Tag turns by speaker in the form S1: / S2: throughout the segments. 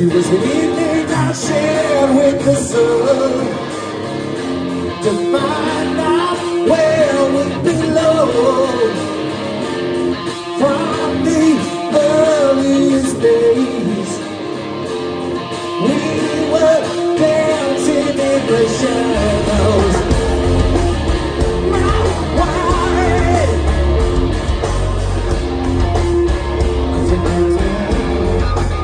S1: It was an evening I shared with the sun to find out where we'd be low. From the earliest days, we were dancing in the shadows. My wife was a good time.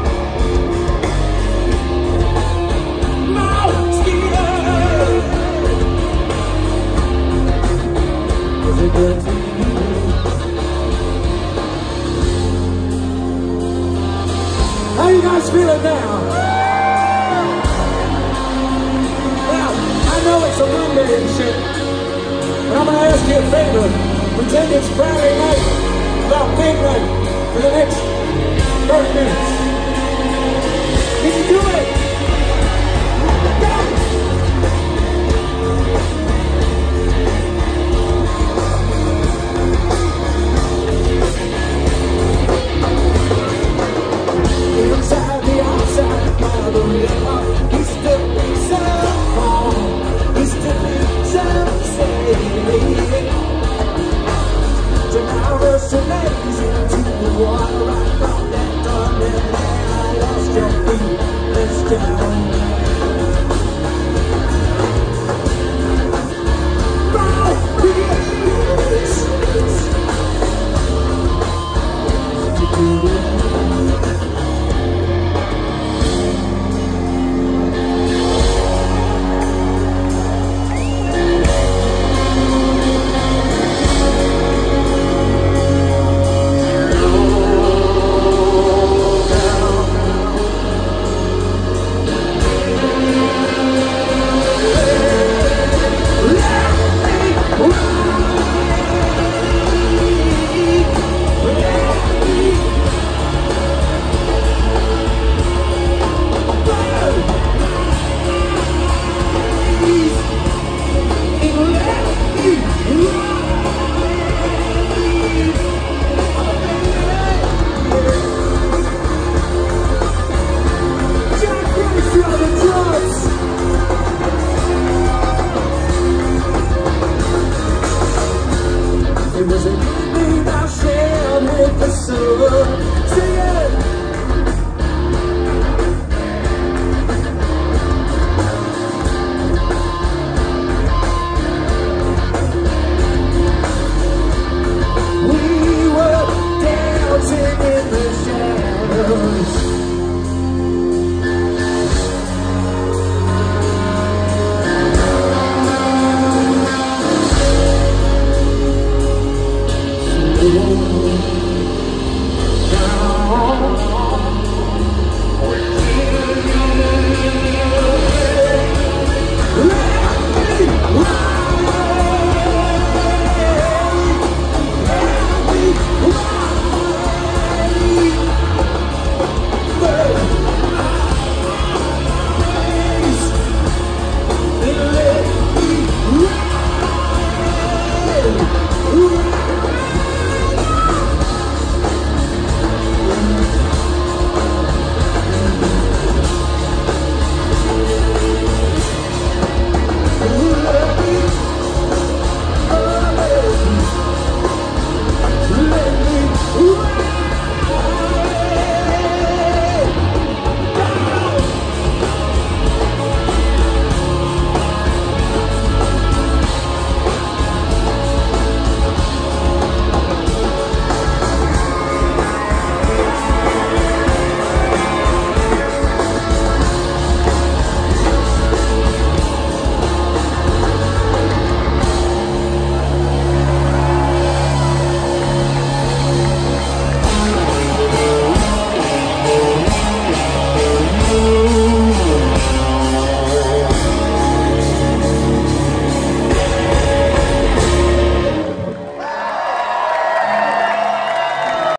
S1: My skin was a good time. How you guys feeling now? Now, I know it's a Monday and shit, but I'm gonna ask you a favor. Pretend it's Friday night, about midnight, for the next 30 minutes.